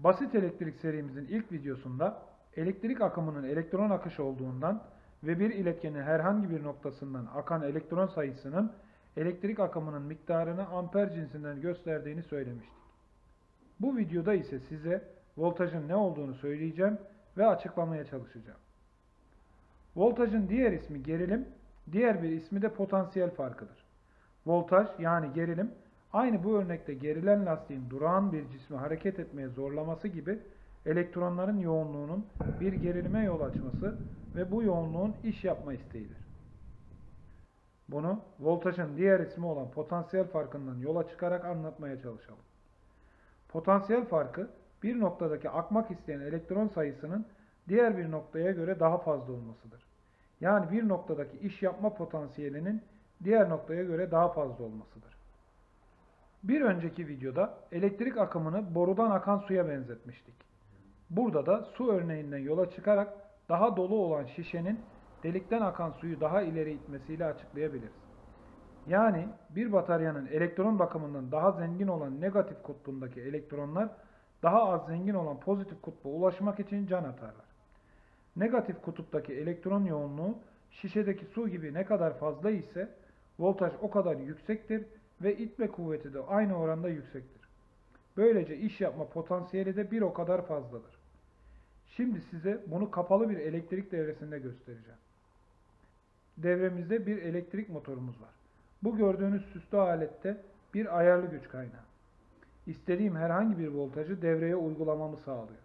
Basit elektrik serimizin ilk videosunda elektrik akımının elektron akışı olduğundan ve bir iletkenin herhangi bir noktasından akan elektron sayısının elektrik akımının miktarını amper cinsinden gösterdiğini söylemiştik. Bu videoda ise size voltajın ne olduğunu söyleyeceğim ve açıklamaya çalışacağım. Voltajın diğer ismi gerilim, diğer bir ismi de potansiyel farkıdır. Voltaj yani gerilim, aynı bu örnekte gerilen lastiğin durağan bir cismi hareket etmeye zorlaması gibi elektronların yoğunluğunun bir gerilime yol açması ve bu yoğunluğun iş yapma isteğidir. Bunu voltajın diğer ismi olan potansiyel farkından yola çıkarak anlatmaya çalışalım. Potansiyel farkı, bir noktadaki akmak isteyen elektron sayısının diğer bir noktaya göre daha fazla olmasıdır. Yani bir noktadaki iş yapma potansiyelinin diğer noktaya göre daha fazla olmasıdır. Bir önceki videoda elektrik akımını borudan akan suya benzetmiştik. Burada da su örneğinden yola çıkarak daha dolu olan şişenin delikten akan suyu daha ileri itmesiyle açıklayabiliriz. Yani bir bataryanın elektron bakımından daha zengin olan negatif kutbundaki elektronlar daha az zengin olan pozitif kutba ulaşmak için can atarlar. Negatif kutuptaki elektron yoğunluğu şişedeki su gibi ne kadar fazla ise voltaj o kadar yüksektir ve itme kuvveti de aynı oranda yüksektir. Böylece iş yapma potansiyeli de bir o kadar fazladır. Şimdi size bunu kapalı bir elektrik devresinde göstereceğim. Devremizde bir elektrik motorumuz var. Bu gördüğünüz süslü alette bir ayarlı güç kaynağı. İstediğim herhangi bir voltajı devreye uygulamamı sağlıyor.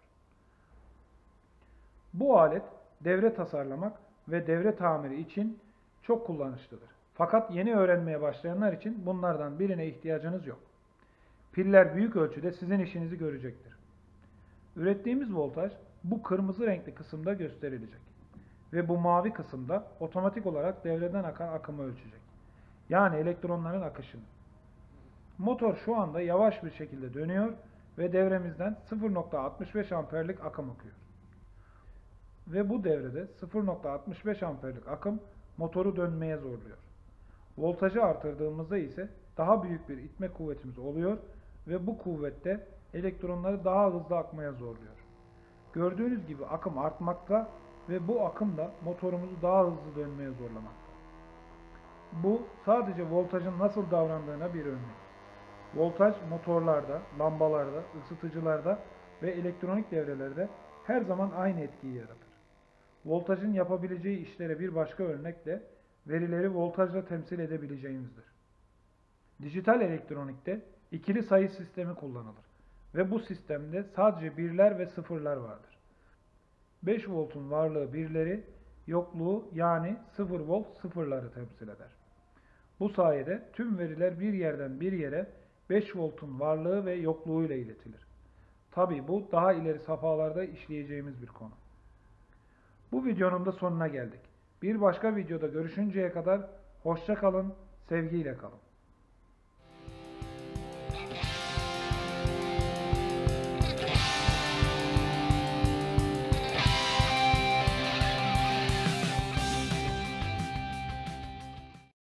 Bu alet devre tasarlamak ve devre tamiri için çok kullanışlıdır. Fakat yeni öğrenmeye başlayanlar için bunlardan birine ihtiyacınız yok. Piller büyük ölçüde sizin işinizi görecektir. Ürettiğimiz voltaj bu kırmızı renkli kısımda gösterilecek. Ve bu mavi kısımda otomatik olarak devreden akan akımı ölçecek. Yani elektronların akışını. Motor şu anda yavaş bir şekilde dönüyor ve devremizden 0.65 amperlik akım akıyor. Ve bu devrede 0.65 amperlik akım motoru dönmeye zorluyor. Voltajı artırdığımızda ise daha büyük bir itme kuvvetimiz oluyor ve bu kuvvette elektronları daha hızlı akmaya zorluyor. Gördüğünüz gibi akım artmakta ve bu akım da motorumuzu daha hızlı dönmeye zorlamakta. Bu sadece voltajın nasıl davrandığına bir örnek. Voltaj motorlarda, lambalarda, ısıtıcılarda ve elektronik devrelerde her zaman aynı etkiyi yaratır. Voltajın yapabileceği işlere bir başka örnek de verileri voltajla temsil edebileceğimizdir. Dijital elektronikte ikili sayı sistemi kullanılır ve bu sistemde sadece birler ve sıfırlar vardır. 5 voltun varlığı birleri, yokluğu yani 0 volt sıfırları temsil eder. Bu sayede tüm veriler bir yerden bir yere 5 voltun varlığı ve yokluğuyla iletilir. Tabi bu daha ileri safhalarda işleyeceğimiz bir konu. Bu videonun da sonuna geldik. Bir başka videoda görüşünceye kadar hoşça kalın, sevgiyle kalın.